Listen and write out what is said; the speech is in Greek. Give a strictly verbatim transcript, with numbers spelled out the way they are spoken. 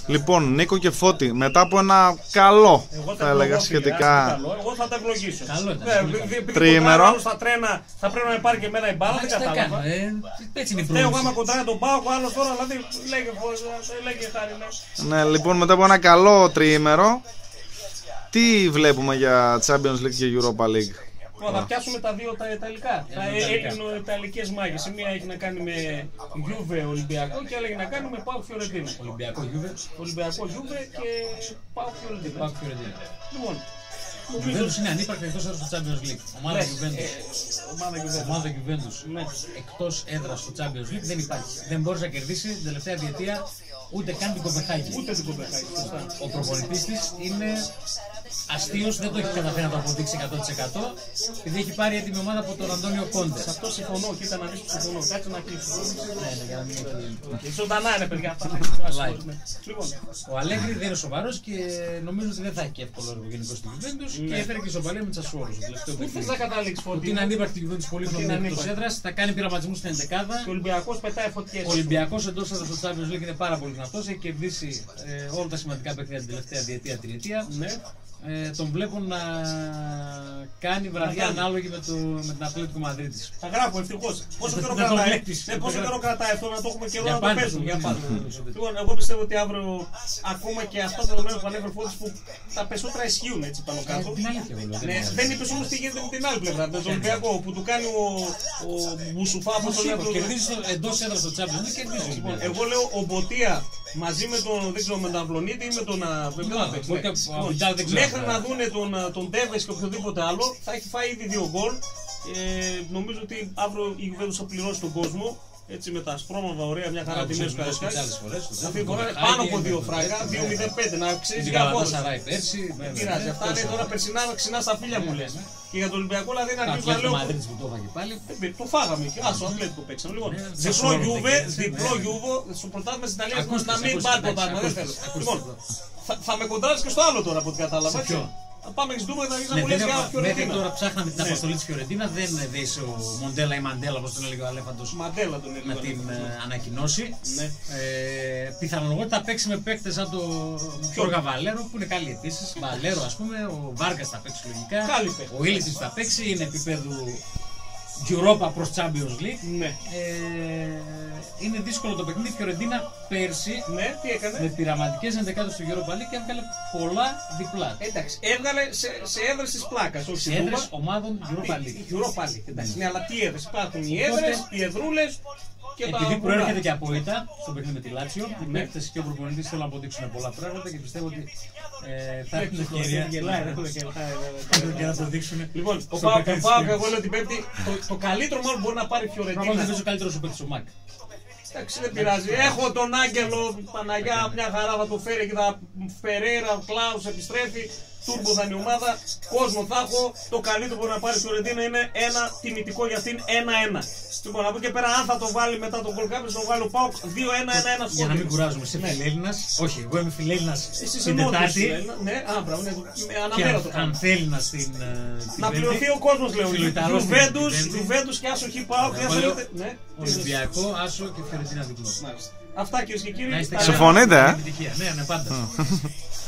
Λοιπόν, Νίκο και Φώτη, μετά από ένα καλό, εγώ θα έλεγα σχετικά. Εγώ θα τα ευλογήσω. Τριήμερο. Στα τρένα θα πρέπει να υπάρχει και εμένα η μπάλα, δεν κατάλαβα. Έτσι είναι η πρόβληση. Εγώ άμα κοντράρει τον Πάο, ο άλλος τώρα δηλαδή λέγε χάρη. Ναι, λοιπόν, μετά από ένα καλό τριήμερο, τι βλέπουμε για Champions League και Europa League? Θα πιάσουμε τα δύο τα ιταλικά. Τα ιταλικές μάχες. Η μία έχει να κάνει με Juve Ολυμπιακό και άλλη έχει να κάνει με Πάο Φιωρεντίνα. Ολυμπιακό Juve. Ολυμπιακό Juve και Πάο Φιωρεντίνα. Λοιπόν, ο Juventus είναι ανύπαρκτη εκτός έδρας στο Champions League. Ομάδα Juventus. Ομάδα Juventus εκτός έδρας στο Champions League δεν υπάρχει. Δεν μπορείς να κερδίσει την τελευταία διετία ούτε καν την Κοπεχάγη. Ούτε την Κοπεχάγη. Ο προπονητής της είναι αστείος, δεν το έχει καταφέρει να το αποδείξει εκατό τοις εκατό επειδή έχει πάρει έτοιμη ομάδα από τον Αντώνιο Κόντε. Σε αυτό συμφωνώ, κοίτα να δεις που συμφωνώ. Κάτσε να κλείσω. Ναι, ναι, για να μην έχει. Ζωντανά είναι, παιδιά. Ο Αλέγκρι δεν είναι σοβαρός και νομίζω ότι δεν θα έχει και εύκολο έργο γενικό στην Juventus και έφερε και ισοπαλία με Τσασουόλο. Πού θες να καταλήξεις, Φώτη? Ότι είναι ανύπαρκτη η Juventus πολύ χρόνο εκτός έδρας, θα κάνει πειραματισμούς στην ενδεκάδα. Και ο Ολυμπιακός πετάει φωτιές. Ο Ολυμπιακός εντός έδρας στο Champions League είναι πάρα πολύ δυνατός, έχει κερδίσει όλα τα σημαντικά παιχνίδια την τελευταία διετία, τριετία. Ε, τον βλέπω να κάνει βραδιά να ανάλογη με, το, με την Ατλέτικο Μαδρίτης. Θα γράφω ευτυχώς. Πόσο καιρό κρατάει, ναι, πόσο καιρό κρατάει αυτό να το έχουμε καιρό να το παίζουμε. Για πάντα. Λοιπόν, εγώ πιστεύω ότι αύριο ακόμα και αυτά τα δεδομένα που ανέφερε Φώτης που τα περισσότερα ισχύουν έτσι πάνω κάτω. Ναι, δεν είπες όμως τι γίνεται με την άλλη πλευρά. Με τον Ολυμπιακό που του κάνει ο Μπουσουφά από τον Ολυμπιακό. Κερδίζει εντός έδρας το Champions και κερδίζει. Εγώ λέω ο Μποτία μαζί με τον, δεν ξέρω, με τον Αυλονίτη ή με τον μέχρι να δουν τον, τον Τέβες και οποιοδήποτε άλλο, θα έχει φάει ήδη δύο γκολ. Ε, νομίζω ότι αύριο η Juventus θα πληρώσει τον κόσμο. Έτσι με τα σπρώμαβα, ωραία, μια χαρά τιμές του Καραϊσκάκη. Αυτή τη φορά πάνω από δύο φράγκα, δύο μηδέν πέντε, να ξέρεις για απόδοση. Δεν πειράζει, αυτά είναι τώρα περσινά ξινά στα φίλια μου λες. Και για τον Ολυμπιακό δηλαδή να αρχίσω να λέω. Το φάγαμε και άσο Ατλέτικο παίξαμε. Λοιπόν, διπλό Juve, διπλό Juve, στο πρωτάθλημα της Ιταλίας να μην πάρει το δάγμα, δεν θέλω. Λοιπόν, θα με κοντράρεις και στο άλλο τώρα από ό,τι κατάλαβα. Πάμε και ζητούμε να μου λες για Φιωρεντίνα. Μέχρι τώρα ψάχναμε την αποστολή της Φιωρεντίνα, δεν δέησε ο Μοντέλα ή Μαντέλα, όπως τον έλεγε ο Αλέφαντος, να την ανακοινώσει. Πιθανολογώ ότι θα παίξει με παίκτες σαν το Γιώργα Βαλέρο, που είναι καλή επίσης. Βαλέρο, ας πούμε, ο Βάργκας θα παίξει λογικά. Ο Ήλιτσης θα παίξει, είναι επίπεδου Europa προς Champions League. Ναι. Ε, είναι δύσκολο το παιχνίδι. Η Φιωρεντίνα πέρσι ναι, τι έκανε? Με πειραματικές ενδεκάδες στο Europa League και έβγαλε πολλά διπλά. Εντάξει, έβγαλε σε, σε έδρες της πλάκας. Σε έδρες ομάδων Europa League. Europa League, εντάξει. Ναι, αλλά τι έδρες? Υπάρχουν οι έδρες, οι εδρούλες. Και επειδή προέρχεται και από ήττα στο παιχνίδι με τη Λάτσιο, οι παίκτες και ο προπονητής θέλουν να αποδείξουν πολλά πράγματα και πιστεύω ότι ε, θα έχουν ευκαιρία να το δείξουν. Λοιπόν, ο Πάοκ, εγώ λέω την Πέμπτη, το καλύτερο μάλλον μπορεί να πάρει Φιωρεντίνα. Πραγματικά είναι ο καλύτερος ο παίκτης ο Μάκ. Εντάξει, δεν πειράζει. Έχω τον Άγγελο, Παναγιά, μια χαρά θα το φέρει και θα Φερέιρα, ο Κλάους επιστρέφει. Τούρμπο θα είναι η ομάδα, κόσμο θα έχω. Το καλύτερο που μπορεί να πάρει η Φιωρεντίνα είναι ένα τιμητικό για αυτήν ένα ένα. Λοιπόν, από εκεί πέρα, αν θα το βάλει μετά τον γκολ κάποιος, θα το βάλει ο Πάοκ δύο ένα ένα ένα σκόρ. Για να μην κουράζουμε, είσαι φιλέλληνας. Όχι, εγώ είμαι φιλέλληνας την Τετάρτη. Ναι, α, μπράβο, αναμέρα το αν θέλει να στην. Να πληρωθεί ο κόσμος, λέω. Γιουβέντους και άσο χι Πάοκ. Ολυμπιακό, άσο και Φιωρεντίνα διπλό. Αυτά κυρίες και κύριοι. Συμφωνείτε, ε? Ναι, ναι, πάντα.